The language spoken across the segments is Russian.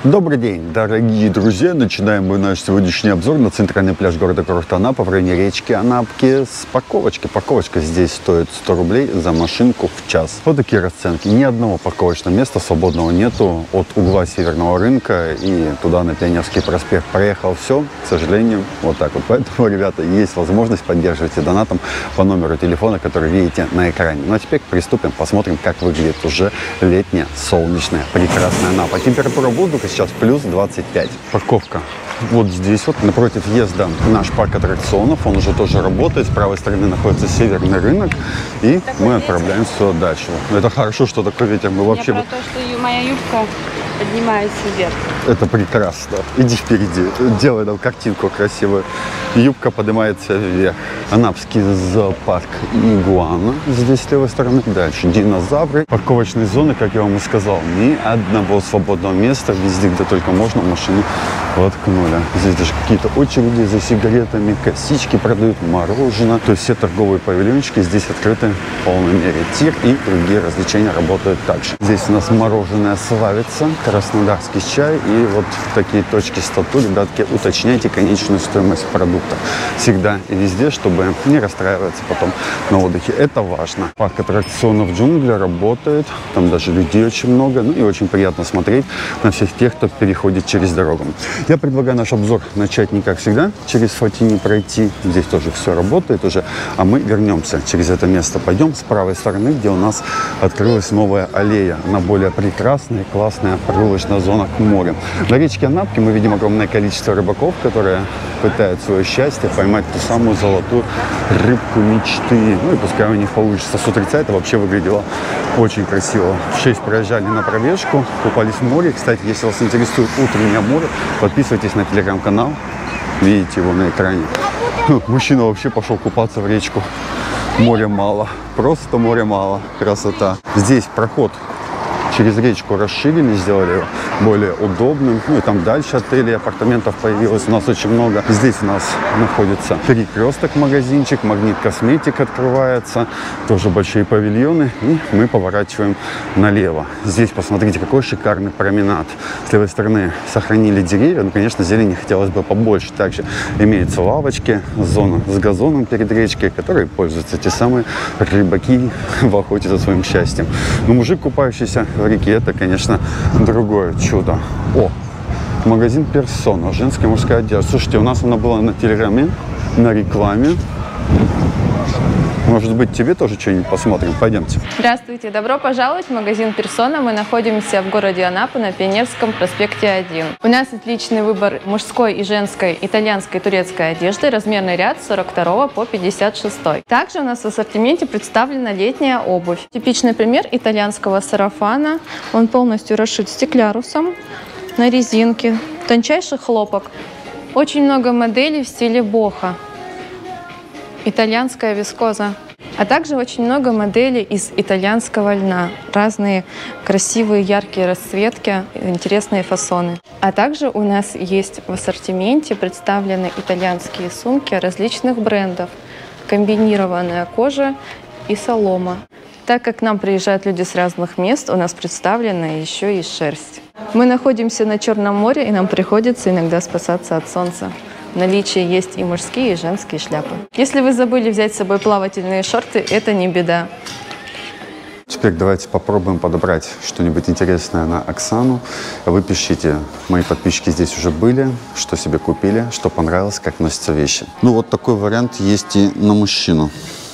Добрый день, дорогие друзья! Начинаем мы наш сегодняшний обзор на центральный пляж города курорт Анапа в районе речки Анапки с парковочки. Парковочка здесь стоит 100 рублей за машинку в час. Вот такие расценки. Ни одного парковочного места свободного нету от угла Северного рынка и туда на Пионерский проспект. Проехал все, к сожалению, вот так вот. Поэтому, ребята, есть возможность поддерживать донатом по номеру телефона, который видите на экране. Ну а теперь приступим, посмотрим, как выглядит уже летняя, солнечная, прекрасная Анапа. Температура воздуха сейчас плюс 25. Парковка вот здесь вот, напротив въезда наш парк аттракционов. Он уже тоже работает. С правой стороны находится Северный рынок. И такой мы отправляемся дальше. Это хорошо, что такой ветер. Мы вообще... Про то, что моя юбка поднимается вверх. Это прекрасно. Иди впереди. Делай нам картинку красивую. Юбка поднимается вверх. Анапский зоопарк Игуана. Здесь с левой стороны. Дальше динозавры. Парковочные зоны, как я вам и сказал, ни одного свободного места. Везде, где только можно, машины воткнули. Здесь даже какие-то очереди за сигаретами, косички продают, мороженое. То есть все торговые павильончики здесь открыты в полной мере. Тир и другие развлечения работают также. Здесь у нас мороженое славится, краснодарский чай и вот такие точки статуи. Ребятки, уточняйте конечную стоимость продукта. Всегда и везде, чтобы не расстраиваться потом на отдыхе. Это важно. Парк аттракционов джунгли работает. Там даже людей очень много. Ну и очень приятно смотреть на всех тех, кто переходит через дорогу. Я предлагаю наш обзор начать не как всегда, через Фатини пройти. Здесь тоже все работает уже. А мы вернемся через это место. Пойдем с правой стороны, где у нас открылась новая аллея. Она более прекрасная, классная прогулочная зона к морю. На речке Анапки мы видим огромное количество рыбаков, которые пытают свое счастье поймать ту самую золотую рыбку мечты. Ну и пускай у них получится. С утреца это вообще выглядело очень красиво. В 6 проезжали на пробежку, купались в море. Кстати, если вас интересует утреннее море, подписывайтесь на телеграм-канал. Видите его на экране. Мужчина вообще пошел купаться в речку. Моря мало. Просто моря мало. Красота. Здесь проход через речку расширили, сделали его более удобным. Ну и там дальше отелей, апартаментов появилось у нас очень много. Здесь у нас находится перекресток, магазинчик, Магнит Косметик открывается. Тоже большие павильоны. И мы поворачиваем налево. Здесь посмотрите, какой шикарный променад. С левой стороны сохранили деревья. Ну, конечно, зелени хотелось бы побольше. Также имеются лавочки, зона с газоном перед речкой, которые пользуются те самые рыбаки в охоте за своим счастьем. Но мужик, купающийся в реке, это, конечно, другое чудо. О, магазин Персона, женская и мужская одежда. Слушайте, у нас она была на телеграме, на рекламе. Может быть, тебе тоже что-нибудь посмотрим? Пойдемте. Здравствуйте, добро пожаловать в магазин Персона. Мы находимся в городе Анапа на Пионерском проспекте 1. У нас отличный выбор мужской и женской, итальянской и турецкой одежды. Размерный ряд с 42 по 56. Также у нас в ассортименте представлена летняя обувь. Типичный пример итальянского сарафана. Он полностью расшит стеклярусом на резинке. Тончайший хлопок. Очень много моделей в стиле бохо. Итальянская вискоза. А также очень много моделей из итальянского льна. Разные красивые яркие расцветки, интересные фасоны. А также у нас есть в ассортименте представлены итальянские сумки различных брендов. Комбинированная кожа и солома. Так как к нам приезжают люди с разных мест, у нас представлена еще и шерсть. Мы находимся на Черном море, и нам приходится иногда спасаться от солнца. В наличии есть и мужские, и женские шляпы. Если вы забыли взять с собой плавательные шорты, это не беда. Теперь давайте попробуем подобрать что-нибудь интересное на Оксану. Вы пишите, мои подписчики здесь уже были, что себе купили, что понравилось, как носятся вещи. Ну вот такой вариант есть и на мужчину.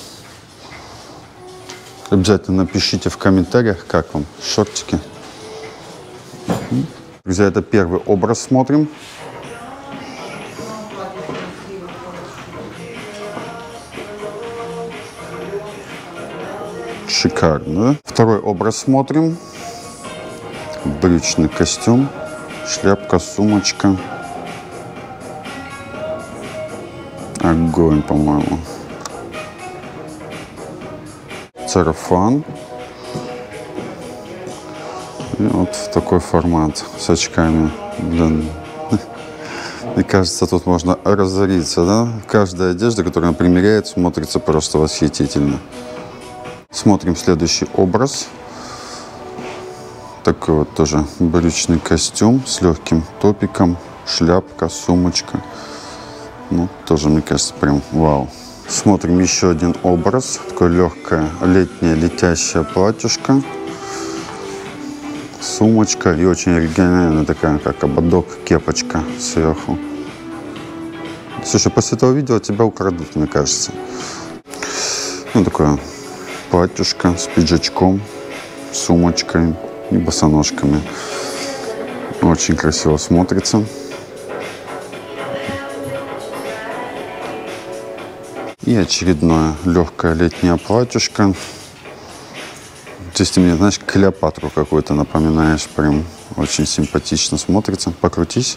Обязательно напишите в комментариях, как вам шортики. Друзья, это первый образ смотрим. Шикарно, да? Второй образ смотрим. Брючный костюм, шляпка, сумочка. Огонь, по-моему. Сарафан. И вот в такой формат с очками. Блин. Мне кажется, тут можно разориться, да? Каждая одежда, которую она примеряет, смотрится просто восхитительно. Смотрим следующий образ. Такой вот тоже брючный костюм с легким топиком, шляпка, сумочка. Ну, тоже, мне кажется, прям вау. Смотрим еще один образ. Такое легкое летнее летящее платьюшко. Сумочка и очень оригинальная такая, как ободок, кепочка сверху. Слушай, после этого видео тебя украдут, мне кажется. Ну, такое платьюшко с пиджачком, сумочкой и босоножками. Очень красиво смотрится. И очередное легкое летнее платьюшко. Здесь ты мне, знаешь, Клеопатру какую-то напоминаешь. Прям очень симпатично смотрится. Покрутись.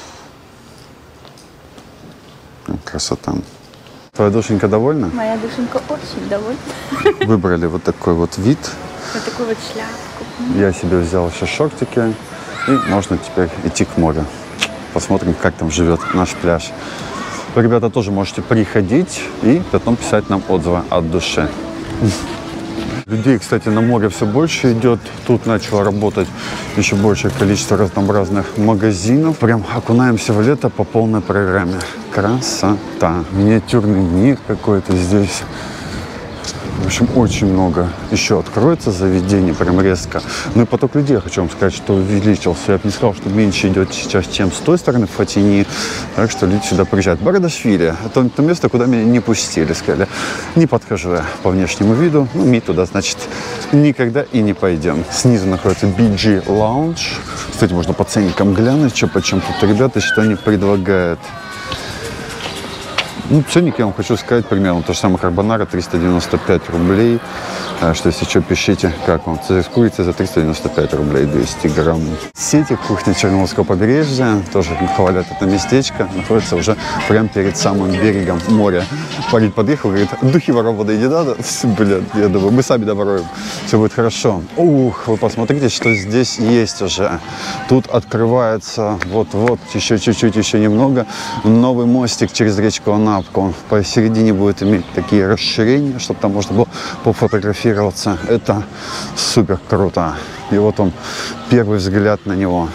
Красота. Твоя душенька довольна? Моя душенька очень довольна. Выбрали вот такой вот вид. Вот такую вот шляпку. Я себе взял еще шортики. И можно теперь идти к морю. Посмотрим, как там живет наш пляж. Вы, ребята, тоже можете приходить и потом писать нам отзывы от души. Людей, кстати, на море все больше идет. Тут начало работать еще большее количество разнообразных магазинов. Прям окунаемся в лето по полной программе. Красота. Миниатюрный мир какой-то здесь. В общем, очень много еще откроется заведений, прям резко. Ну и поток людей, хочу вам сказать, что увеличился. Я бы не сказал, что меньше идет сейчас, чем с той стороны, в Фатини. Так что люди сюда приезжают. Бардашвили – это то место, куда меня не пустили. Сказали, не подхожу я по внешнему виду. Ну, мы туда, значит, никогда и не пойдем. Снизу находится BG Lounge. Кстати, можно по ценникам глянуть, что почем тут ребята, что они предлагают. Ну, ценник, я вам хочу сказать, примерно то же самое карбонара, 395 рублей. Что, если что, пишите, как вам. Курица за 395 рублей, 200 грамм. Сети, кухня Черноморского побережья, тоже хвалят это местечко, находится уже прямо перед самым берегом моря. Парень подъехал, говорит, духи вороводы не надо. Блин, я думаю, мы сами доворуем, все будет хорошо. Ух, вы посмотрите, что здесь есть уже. Тут открывается вот-вот, еще чуть-чуть, еще немного, новый мостик через речку Анапку. Он посередине будет иметь такие расширения, чтобы там можно было пофотографироваться. Это супер круто. И вот он, первый взгляд на него.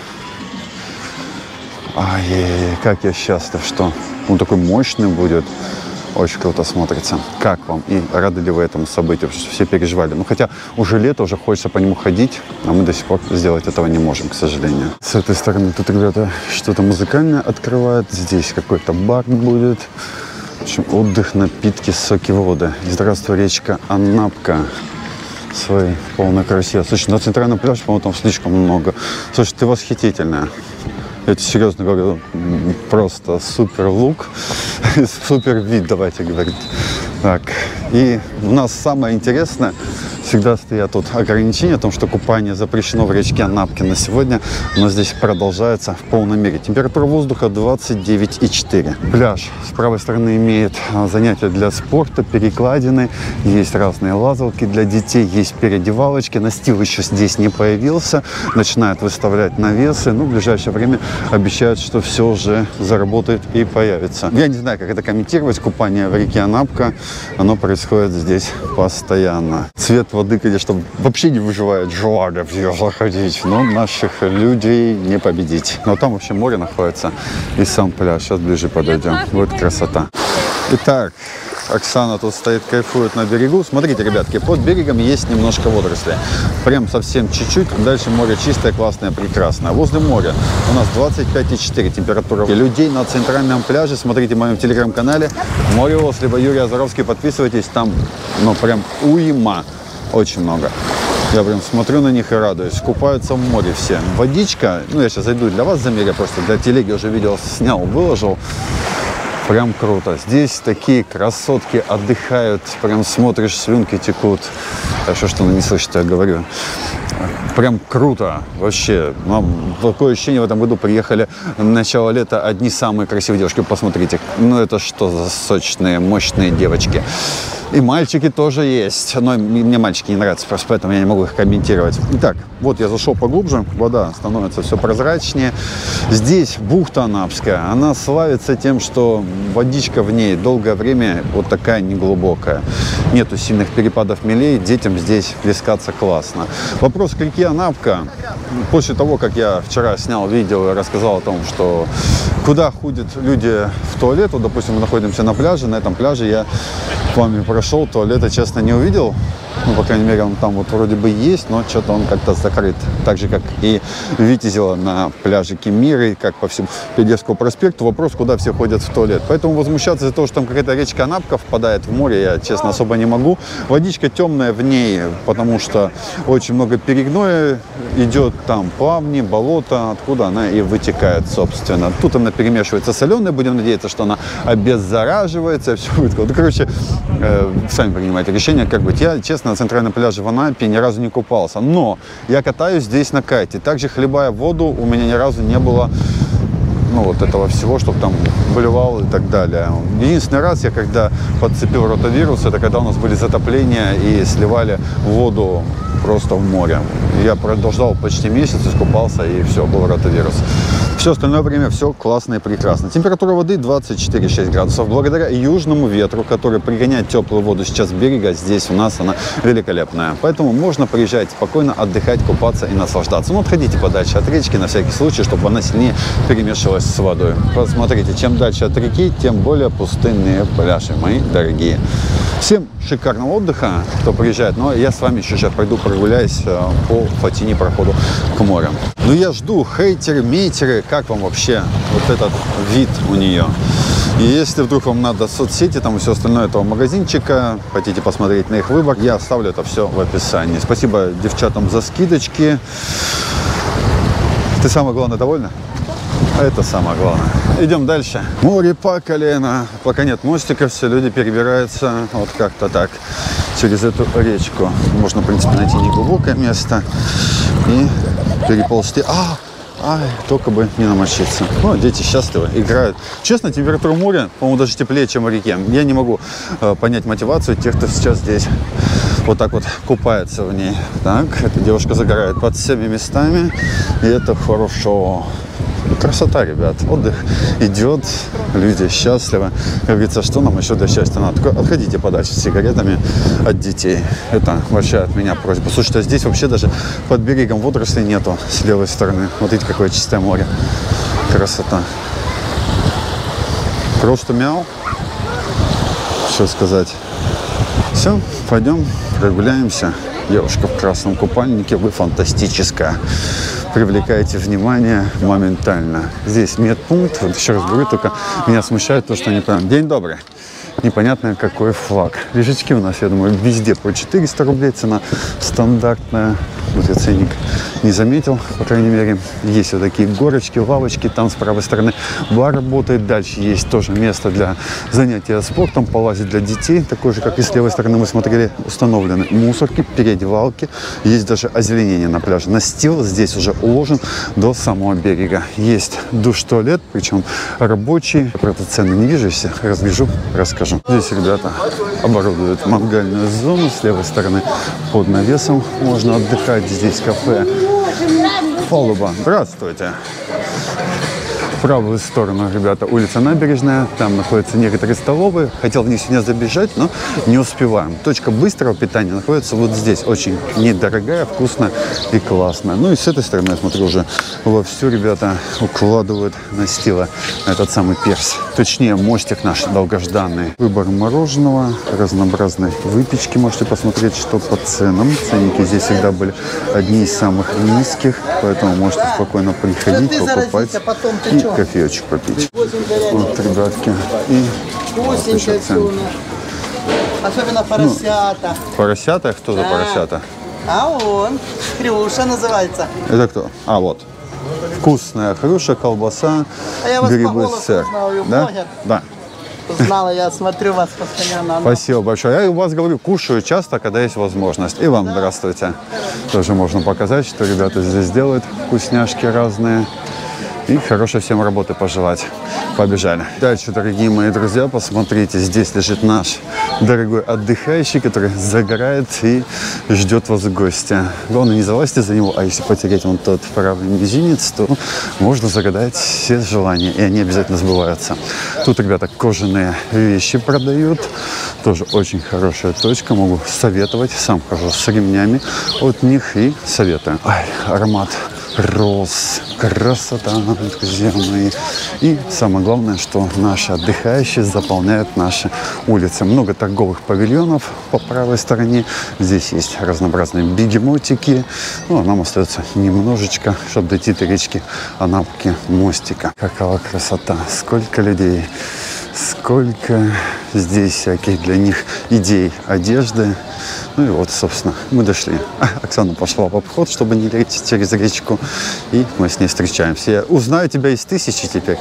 Ай-яй-яй, как я счастлив, что он такой мощный будет. Очень круто смотрится. Как вам? И рады ли вы этому событию? Потому что все переживали. Ну, хотя уже лето, уже хочется по нему ходить, а мы до сих пор сделать этого не можем, к сожалению. С этой стороны тут ребята что-то музыкальное открывают. Здесь какой-то бар будет. В общем, отдых, напитки, соки, воды. И здравствуй, речка Анапка. Своей полной красе. Слушай, на центральном пляже, по-моему, там слишком много. Слушай, ты восхитительная. Я тебе серьезно говорю, просто супер лук, супер вид, давайте говорить. Так, и у нас самое интересное, всегда стоят тут ограничения о том, что купание запрещено в речке Анапки на сегодня, но здесь продолжается в полном мере. Температура воздуха 29,4. Пляж с правой стороны имеет занятия для спорта, перекладины, есть разные лазалки для детей, есть переодевалочки. Настил еще здесь не появился, начинают выставлять навесы, но в ближайшее время обещают, что все уже заработает и появится. Я не знаю, как это комментировать, купание в реке Анапка, оно происходит здесь постоянно. Цвет воды, конечно, вообще не выживает желание в нее заходить, но наших людей не победить. Но там вообще море находится и сам пляж. Сейчас ближе подойдем. Вот красота. Итак, Оксана тут стоит, кайфует на берегу. Смотрите, ребятки, под берегом есть немножко водорослей. Прям совсем чуть-чуть. Дальше море чистое, классное, прекрасное. Возле моря у нас 25,4 температура. Людей на центральном пляже, смотрите в моем телеграм-канале Мореос, либо Юрий Азаровский. Подписывайтесь, там, ну, прям уйма. Очень много. Я прям смотрю на них и радуюсь. Купаются в море все. Водичка, ну, я сейчас зайду для вас замерю, просто для телеги уже видео снял, выложил. Прям круто. Здесь такие красотки отдыхают. Прям смотришь, слюнки текут. Хорошо, что она не слышит, что я говорю. Прям круто. Вообще. Нам такое ощущение, в этом году приехали на начало лета одни самые красивые девушки. Посмотрите. Ну это что за сочные, мощные девочки. И мальчики тоже есть. Но мне мальчики не нравятся, просто поэтому я не могу их комментировать. Итак, вот я зашел поглубже. Вода становится все прозрачнее. Здесь бухта Анапская. Она славится тем, что водичка в ней долгое время вот такая неглубокая. Нету сильных перепадов мелей. Детям здесь плескаться классно. Вопрос вопрос к реке Анапка. После того, как я вчера снял видео и рассказал о том, что куда ходят люди в туалет, вот, допустим, мы находимся на пляже, на этом пляже я с вами прошел, туалета, честно, не увидел. Ну, по крайней мере, он там вот вроде бы есть, но что-то он как-то закрыт. Так же, как и Витязева на пляже Кемиры, как по всему Педевскому проспекту. Вопрос, куда все ходят в туалет. Поэтому возмущаться из-за того, что там какая-то речка Анапка впадает в море, я, честно, особо не могу. Водичка темная в ней, потому что очень много перегноя идет, там плавни, болото, откуда она и вытекает, собственно. Тут она перемешивается соленой, будем надеяться, что она обеззараживается, все будет. Ну, короче, сами принимайте решение, как быть. Я, честно, на центральном пляже в Анапе ни разу не купался, но я катаюсь здесь на кайте. Также, хлебая воду, у меня ни разу не было, ну, вот этого всего, чтобы там блевал и так далее. Единственный раз я когда подцепил ротавирус, это когда у нас были затопления и сливали воду просто в море. Я продолжал почти месяц, искупался, и все, был ротавирус. Все остальное время все классно и прекрасно. Температура воды 24,6 градусов. Благодаря южному ветру, который пригоняет теплую воду сейчас с берега, здесь у нас она великолепная. Поэтому можно приезжать спокойно, отдыхать, купаться и наслаждаться. Но отходите подальше от речки на всякий случай, чтобы она сильнее перемешивалась с водой. Посмотрите, чем дальше от реки, тем более пустынные пляжи, мои дорогие. Всем шикарного отдыха, кто приезжает. Но я с вами еще сейчас пойду прогуляюсь по Фатине проходу к морю. Но я жду хейтеры, мейтеры, как вам вообще вот этот вид у нее. И если вдруг вам надо соцсети, там и все остальное этого магазинчика, хотите посмотреть на их выбор, я оставлю это все в описании. Спасибо девчатам за скидочки. Ты самое главное довольна? Это самое главное. Идем дальше. Море по колено. Пока нет мостика, все люди перебираются вот как-то так через эту речку. Можно, в принципе, найти неглубокое место и переползти. Ай, только бы не намочиться. Ну, дети счастливы, играют. Честно, температура моря, по-моему, даже теплее, чем в реке. Я не могу понять мотивацию тех, кто сейчас здесь вот так вот купается в ней. Так, эта девушка загорает под всеми местами, и это хорошо. Красота, ребят. Отдых идет, люди счастливы. Как говорится, что нам еще для счастья надо? Только отходите подальше с сигаретами от детей. Это большая от меня просьба. Слушайте, а здесь вообще даже под берегом водорослей нету с левой стороны. Вот видите, какое чистое море. Красота. Просто мяу. Что сказать? Все, пойдем прогуляемся. Девушка в красном купальнике, вы фантастическая. Привлекаете внимание моментально. Здесь медпункт. Вот еще раз говорю, только меня смущает то, что непонятно. День добрый. Непонятно, какой флаг. Лежачки у нас, я думаю, везде по 400 рублей. Цена стандартная. Вот я ценник не заметил, по крайней мере. Есть вот такие горочки, лавочки. Там с правой стороны бар работает. Дальше есть тоже место для занятия спортом, полазить для детей. Такое же, как и с левой стороны мы смотрели, установлены мусорки, переодевалки. Есть даже озеленение на пляже. Настил здесь уже уложен до самого берега. Есть душ-туалет, причем рабочий. Правда, цены не вижу, если разбежу, расскажу. Здесь ребята оборудуют мангальную зону. С левой стороны под навесом можно отдыхать. Здесь кафе «Палуба». Здравствуйте. В правую сторону, ребята, улица Набережная. Там находятся некоторые столовые. Хотел в них сегодня забежать, но не успеваем. Точка быстрого питания находится вот здесь. Очень недорогая, вкусная и классная. Ну и с этой стороны, я смотрю, уже вовсю ребята укладывают настила этот самый пирс. Точнее, мостик наш долгожданный. Выбор мороженого, разнообразной выпечки. Можете посмотреть, что по ценам. Ценники здесь всегда были одни из самых низких. Поэтому можете спокойно приходить, покупать и кофеечек попить. Вот, ребятки. И вот еще цены. Особенно поросята. Поросята? Кто за поросята? А он, Хрюша называется. Это кто? А, вот. Вкусная хрюша, колбаса, А я вас по грибы, голосу сыр. знаю, Да? блогер. Да. Знала, я смотрю вас постоянно. Спасибо большое. Я у вас говорю, кушаю часто, когда есть возможность. И вам здравствуйте. Тоже можно показать, что ребята здесь делают. Вкусняшки разные. И хорошей всем работы пожелать. Побежали. Дальше, дорогие мои друзья, посмотрите, здесь лежит наш дорогой отдыхающий, который загорает и ждет вас в гости. Главное, не залазьте за него, а если потерять вон тот правый мизинец, то можно загадать все желания, и они обязательно сбываются. Тут, ребята, кожаные вещи продают. Тоже очень хорошая точка, могу советовать. Сам хожу с ремнями от них и советую. Ай, аромат роз, красота, друзья мои. И самое главное, что наши отдыхающие заполняют наши улицы. Много торговых павильонов по правой стороне. Здесь есть разнообразные бегемотики. Ну, а нам остается немножечко, чтобы дойти до речки Анапки, мостика. Какова красота, сколько людей, сколько здесь всяких для них идей, одежды. Ну и вот, собственно, мы дошли. Оксана пошла в обход, чтобы не лететь через речку. И мы с ней встречаемся. Я узнаю тебя из 1000 теперь.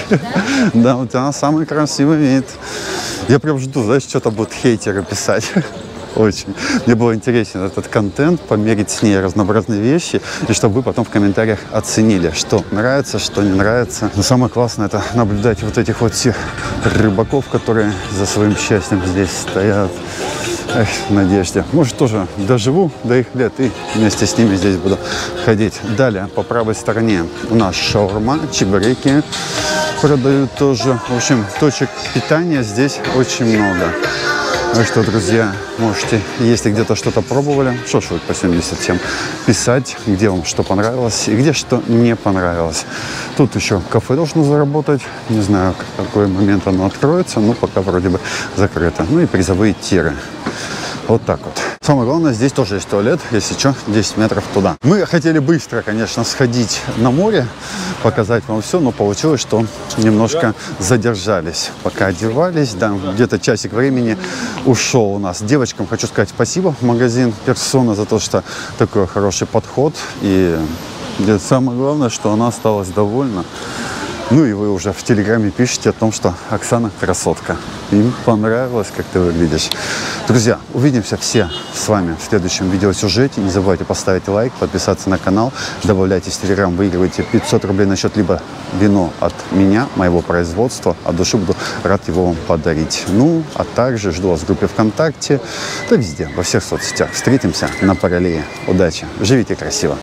Да, у тебя самый красивый вид. Я прям жду, знаешь, что-то будут хейтеры писать. Очень. Мне было интересен этот контент, померить с ней разнообразные вещи, и чтобы вы потом в комментариях оценили, что нравится, что не нравится. Но самое классное — это наблюдать вот этих вот всех рыбаков, которые за своим счастьем здесь стоят. Эх, в надежде. Может, тоже доживу до их лет и вместе с ними здесь буду ходить. Далее, по правой стороне у нас шаурма, чебуреки продают тоже. В общем, точек питания здесь очень много. Так что, друзья, можете, если где-то что-то пробовали, шашлык по 77, писать, где вам что понравилось и где что не понравилось. Тут еще кафе должно заработать. Не знаю, в какой момент оно откроется, но пока вроде бы закрыто. Ну и призовые тиры. Вот так вот. Самое главное, здесь тоже есть туалет, если что, 10 метров туда. Мы хотели быстро, конечно, сходить на море, показать вам все, но получилось, что немножко задержались. Пока одевались, да, где-то часик времени ушел у нас. Девочкам хочу сказать спасибо в магазин Persona за то, что такой хороший подход. И самое главное, что она осталась довольна. Ну и вы уже в Телеграме пишете о том, что Оксана красотка. Им понравилось, как ты выглядишь. Друзья, увидимся все с вами в следующем видеосюжете. Не забывайте поставить лайк, подписаться на канал. Добавляйтесь в Телеграм, выигрывайте 500 рублей на счет либо вино от меня, моего производства. От души буду рад его вам подарить. Ну, а также жду вас в группе ВКонтакте. Да везде, во всех соцсетях. Встретимся на Параллели. Удачи, живите красиво.